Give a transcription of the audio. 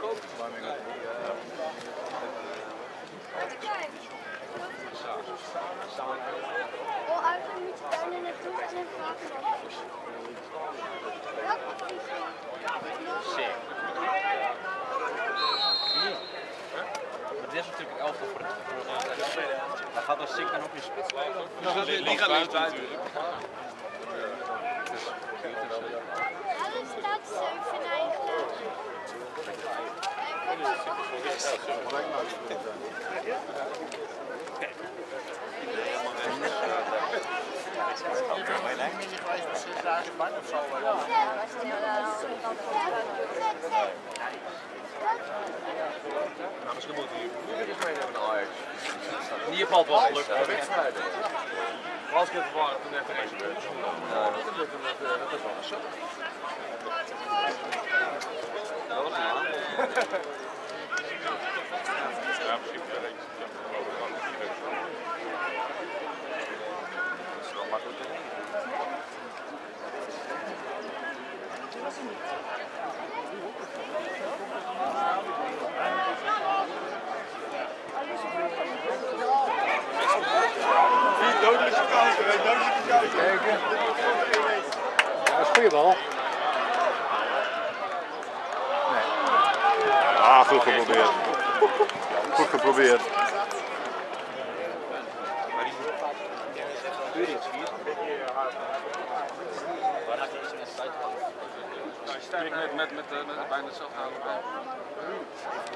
Oh, eigenlijk moet je daar nu naartoe en dan vragen of welke Sick. Maar dit is natuurlijk een elftal voor de tweede helft. Dan gaat dan Sick dan ook in spits spelen? Die gaat niet uit. Ja, dat staat 7 eigenlijk. Mijn eigen niet geweest met 6 dagen bang of zo. Nou, misschien moet hij nu eens meenemen naar Ajax. Hier valt wel geluk. Wedstrijden. Als ik het verwarren, toen heeft er eens gebeurd. Dat is wel een suk. Dat was een aan. Ja, misschien wel. Dat is wel makkelijk. Dodelijke kansen, dodelijke kansen. Kijken. Ja, dat is goede bal. Nee. Ah, goed geprobeerd. Goed geprobeerd. Met bijna hetzelfde aan.